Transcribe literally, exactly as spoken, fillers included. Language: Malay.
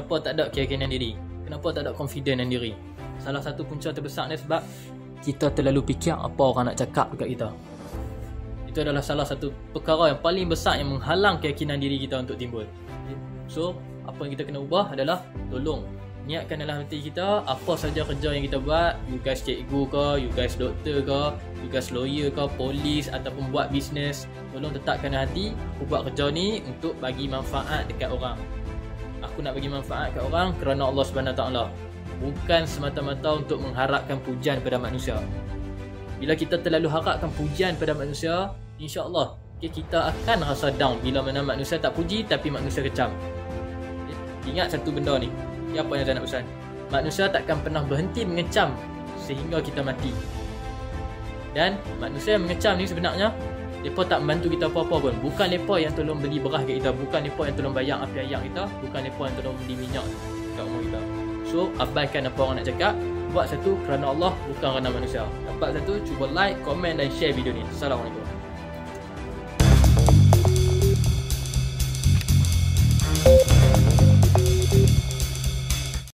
Kenapa tak ada keyakinan diri? Kenapa tak ada confident dalam diri? Salah satu punca terbesar ni sebab kita terlalu fikir apa orang nak cakap dekat kita. Itu adalah salah satu perkara yang paling besar yang menghalang keyakinan diri kita untuk timbul. So, apa yang kita kena ubah adalah tolong niatkan dalam hati kita apa saja kerja yang kita buat. You guys cikgu ke, you guys doktor ke, you guys lawyer ke, polis ataupun buat bisnes, tolong letakkan dalam hati, aku buat kerja ni untuk bagi manfaat dekat orang. Aku nak bagi manfaat kat orang kerana Allah Subhanahu Wa Taala, bukan semata-mata untuk mengharapkan pujian pada manusia. Bila kita terlalu harapkan pujian pada manusia, insya-Allah okay, kita akan rasa down bila mana manusia tak puji tapi manusia kecam. Okay? Ingat satu benda ni. Ini apa yang saya nak pesan? Manusia takkan pernah berhenti mengecam sehingga kita mati. Dan manusia yang mengecam ni sebenarnya mereka tak membantu kita apa-apa pun. Bukan mereka yang tolong beli beras kat kita, bukan mereka yang tolong bayar api ayak kita, bukan mereka yang tolong beli minyak kat rumah kita. So, abaikan apa orang nak cakap. Buat satu kerana Allah, bukan kerana manusia. Dapat satu, cuba like, komen dan share video ni. Assalamualaikum.